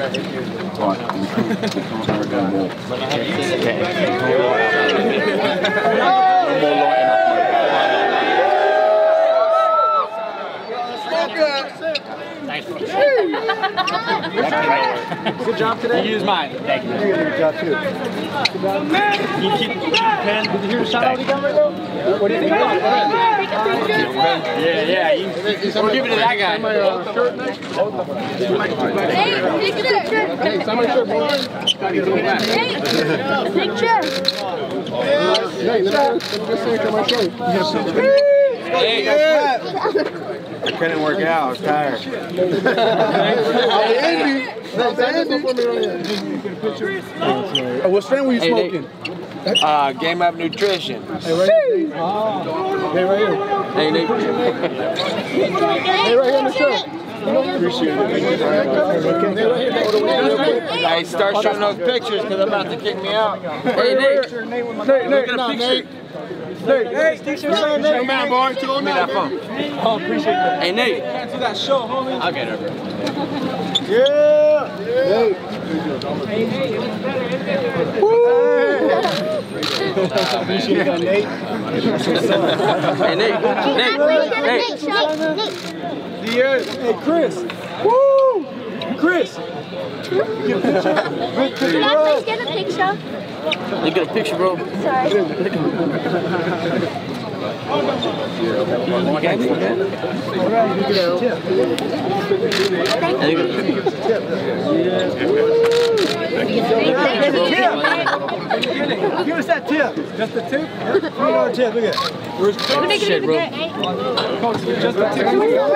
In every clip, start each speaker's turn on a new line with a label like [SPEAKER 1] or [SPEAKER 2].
[SPEAKER 1] Good job today. You use mine. Thank you. Good job too. You keep the pen. Did you hear the shout out he got right now? What do you think? Yeah. We'll give it to that guy.
[SPEAKER 2] Hey, picture.
[SPEAKER 1] Hey, somebody shirt, boy.
[SPEAKER 2] Hey, picture.
[SPEAKER 1] Hey, let me just say my shirt.
[SPEAKER 3] Hey, I couldn't work out. I was tired.
[SPEAKER 1] What strain were you smoking?
[SPEAKER 3] Game Up Nutrition.
[SPEAKER 1] Hey, right here.
[SPEAKER 3] Hey, Nate.
[SPEAKER 1] Hey, right here in the shirt. Appreciate it.
[SPEAKER 3] Hey, start showing those pictures because I'm about to kick me out. Hey, Nate. Look at a picture.
[SPEAKER 1] Hey,
[SPEAKER 3] Come on, boy. Give me that phone.
[SPEAKER 1] Oh, appreciate that.
[SPEAKER 3] Hey, Nate.
[SPEAKER 1] Cancel that show, homie.
[SPEAKER 3] I'll get it.
[SPEAKER 1] Yeah. Appreciate that, Nate.
[SPEAKER 3] Hey, Nate.
[SPEAKER 1] Diaz. Hey, Chris. Woo! Chris.
[SPEAKER 2] Can I please get a picture?
[SPEAKER 3] You get a picture, bro.
[SPEAKER 2] Sorry.
[SPEAKER 1] Give us that tip. Just the tip? $3 tip. Look at it. Where's the shit, bro? Just the tip.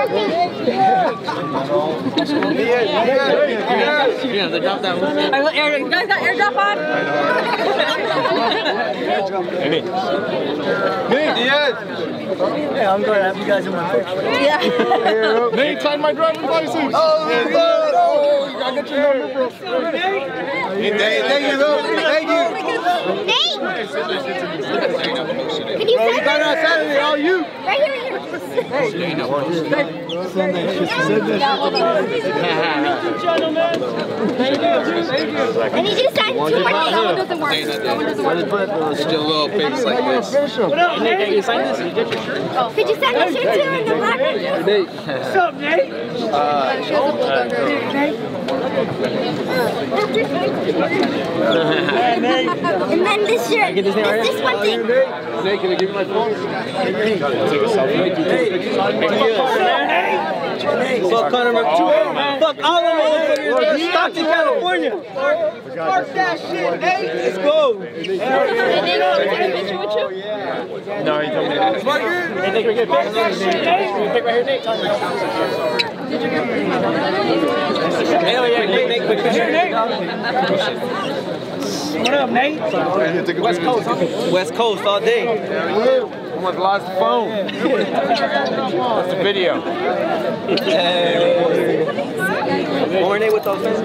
[SPEAKER 3] Yeah, they dropped that one.
[SPEAKER 2] You guys got airdrop on?
[SPEAKER 1] Hey, Diaz.
[SPEAKER 4] Yeah, I'm going to have you guys in my picture.
[SPEAKER 2] Yeah.
[SPEAKER 1] Nate, sign my driver's license. Oh, I got your number, bro.
[SPEAKER 3] Thank you, bro. Thank you.
[SPEAKER 2] Nate! Can you send
[SPEAKER 1] Got on Saturday, all you.
[SPEAKER 2] right here? And he just signed 2 more things. That one doesn't work.
[SPEAKER 3] Still little face like this.
[SPEAKER 2] What up, Nate? Can you sign this? Could you send my shirt too in the black one?
[SPEAKER 4] What's up, Nate?
[SPEAKER 2] And then this shirt. This one thing.
[SPEAKER 1] Nate, can I give you my phone?
[SPEAKER 4] Fuck Connor McTwood. Fuck all of them motherfuckers. Stockton, California. Fuck that shit, Nate. Let's go.
[SPEAKER 2] And then take a picture with you?
[SPEAKER 1] No, he told me that.
[SPEAKER 4] Hey, Nate, can we get a picture? Pick right here, Nate. Hell yeah, Nate, quick picture. Nate. What up, Nate? West Coast, huh? West Coast all day.
[SPEAKER 3] Almost lost the phone. That's the video.
[SPEAKER 4] More Nate with those fans.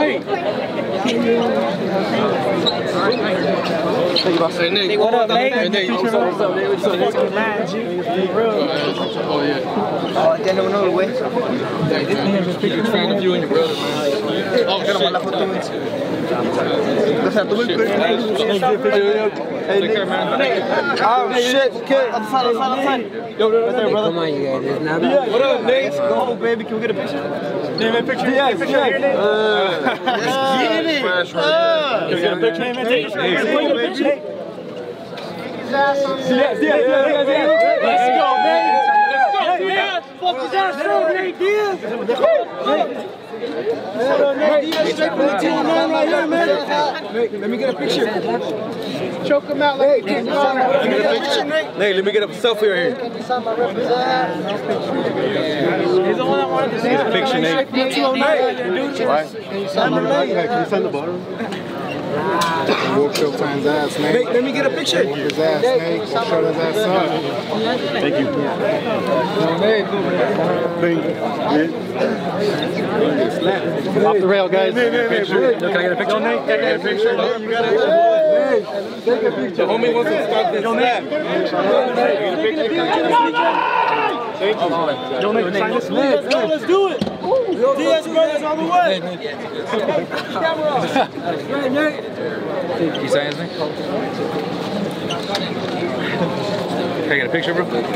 [SPEAKER 4] Nate, what up, Nate? What's up, Nate? What's up, Nate?
[SPEAKER 3] Oh, yeah.
[SPEAKER 4] Oh, I didn't know the way.
[SPEAKER 3] Big fan of you and your brother, man. Oh, shit.
[SPEAKER 4] Oh shit, kid. Outside. Yo, right there, brother. Come on, you guys. It's not bad. What up, Nate? Let's go, baby. Can we get a picture? Name a picture. Yeah, picture here, Nate. Let's get it. Can we get a picture? Name a picture. Yes. Let's go, Nate. Fuck his ass up, Nate Diaz. Straight from the team, man, right here, man. Let me get a picture. Choke him out like Nate, let me get a selfie right here. He's the one that wanted to see a picture, Nate. Can you sign the bottom?
[SPEAKER 1] Whoop Showtime's ass, Nate.
[SPEAKER 4] Let me get a picture.
[SPEAKER 1] Whoop his ass, Nate. We'll shut his ass up. Thank you. Nate. Off the rail, guys. Can I get a picture? Nate, can I get a picture? You got it. Take a picture.
[SPEAKER 3] The homie wants to start this snap.
[SPEAKER 1] Let's do it.
[SPEAKER 4] Diaz brothers on the way.
[SPEAKER 1] You say anything? Can I get a picture, bro? Can I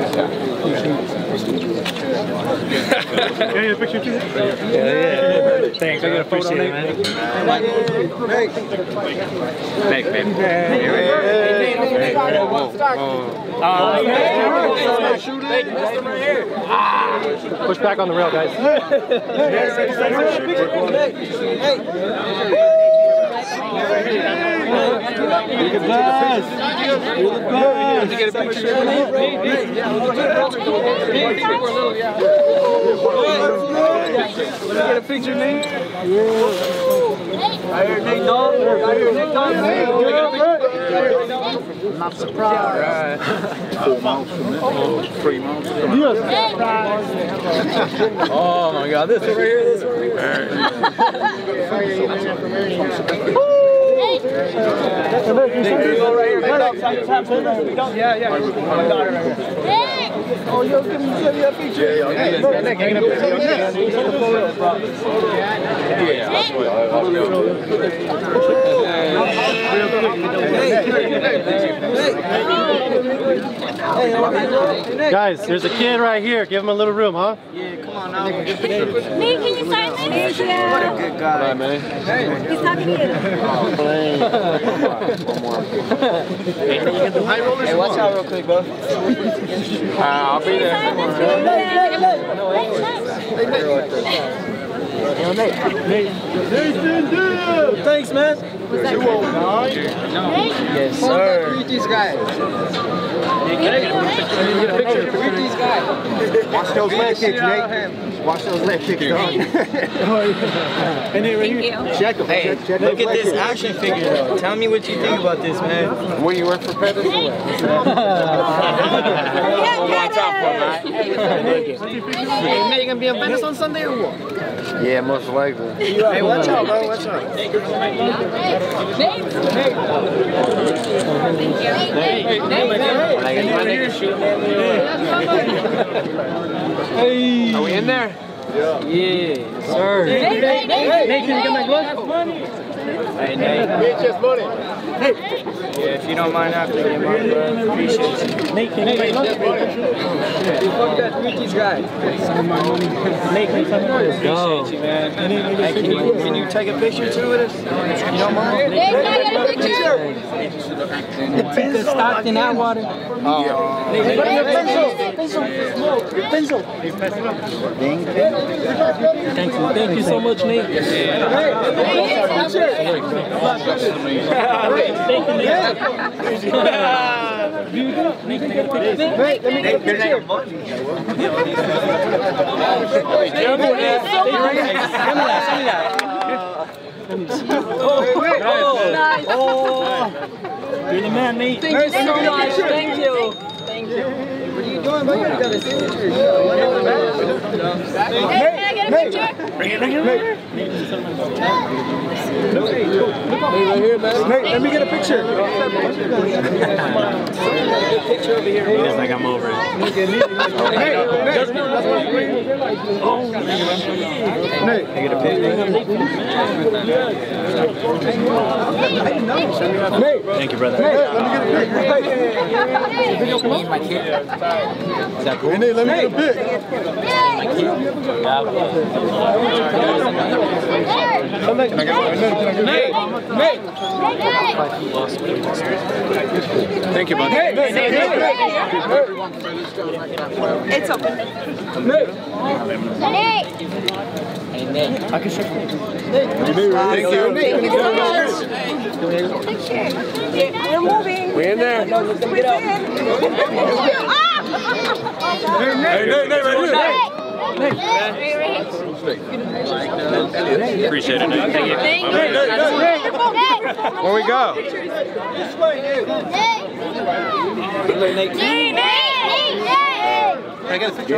[SPEAKER 1] get a picture too? Yeah. Thanks. I got a photo, man. Thanks, baby. Push back on the rail, guys.
[SPEAKER 4] You're the best. You're the best.
[SPEAKER 1] Get a picture.
[SPEAKER 4] Get a picture, Nate. I heard Nate Dog. I'm not surprised.
[SPEAKER 1] 4 miles from there. 3 miles.
[SPEAKER 4] Oh my God, this one right here, this one right here. Yeah. Oh, yo, give me that picture.
[SPEAKER 5] Guys, there's a kid right here. Give him a little room, huh?
[SPEAKER 4] Yeah, come on now.
[SPEAKER 2] Nate, can you sign this?
[SPEAKER 4] What a good guy.
[SPEAKER 5] man.
[SPEAKER 2] He's talking to you.
[SPEAKER 4] Hey, watch out real quick, bro.
[SPEAKER 1] I'll be there.
[SPEAKER 4] Thanks, man. Yes, sir. Greet these guys.
[SPEAKER 1] Get a picture.
[SPEAKER 4] Greet these guys.
[SPEAKER 3] Watch those leg kicks, Nate. Watch those leg kicks, dog.
[SPEAKER 2] Thank you.
[SPEAKER 3] Check them.
[SPEAKER 4] Hey,
[SPEAKER 3] check
[SPEAKER 4] look
[SPEAKER 3] those
[SPEAKER 4] at
[SPEAKER 3] leg
[SPEAKER 4] this
[SPEAKER 3] kicks.
[SPEAKER 4] action figure, though. Tell me what you think about this, man.
[SPEAKER 3] Where you work for Pettis or what?
[SPEAKER 1] Watch out for man.
[SPEAKER 4] Hey, man, you gonna be in Venice on Sunday or what?
[SPEAKER 3] Yeah, most likely.
[SPEAKER 4] Hey, watch out, bro. Watch out.
[SPEAKER 1] Hey. Are we in there?
[SPEAKER 4] Yeah, sir.
[SPEAKER 2] Nate,
[SPEAKER 4] can you get my glove? Hey, Nate.
[SPEAKER 3] Bitch, money.
[SPEAKER 4] Yeah, if you don't mind after your mom, bro, appreciate you. Nate, can you get my glove? Fuck that, meet these guys. Nate, can you come here? Appreciate you, man. Hey, can you take a picture too with us? You don't mind?
[SPEAKER 2] Nate, can I get a picture?
[SPEAKER 4] Take the Stockton Atwater. Pencil. Thank you so much, Nate. You're the man, Nate. Thank you so much. Thank you. Thank you. What are you doing, buddy? You got a signature.
[SPEAKER 2] Hey, can I get a picture?
[SPEAKER 4] Bring it here. Right here, man. Nate, let me get a picture. Picture over here.
[SPEAKER 1] Feels like I'm over it.
[SPEAKER 3] Nate,
[SPEAKER 1] I get a picture. Thank you, brother.
[SPEAKER 3] let me get a pic.
[SPEAKER 1] My kid. Is that cool?
[SPEAKER 3] Hey, Nate, let me get a pic.
[SPEAKER 1] Thank you, buddy.
[SPEAKER 2] It's open.
[SPEAKER 3] Nate.
[SPEAKER 4] I can show you.
[SPEAKER 3] Thank you.
[SPEAKER 2] Thank you so much. Picture. We're moving.
[SPEAKER 3] We in there?
[SPEAKER 2] We're in.
[SPEAKER 3] Hey, Nate, right here.
[SPEAKER 1] Appreciate it, Nate. Thank you.
[SPEAKER 2] Thank you.
[SPEAKER 3] Where we go?
[SPEAKER 1] Can I get a picture?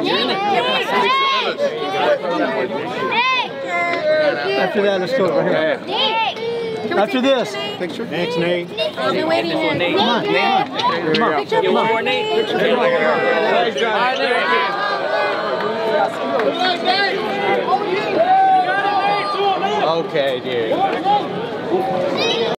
[SPEAKER 5] After that, let's go right here. After this.
[SPEAKER 3] Picture? Thanks, Nate.
[SPEAKER 2] I'll be waiting here. Nate.
[SPEAKER 5] Come on.
[SPEAKER 2] Picture.
[SPEAKER 4] You want more, Nate?
[SPEAKER 2] Picture.
[SPEAKER 3] Okay, dude.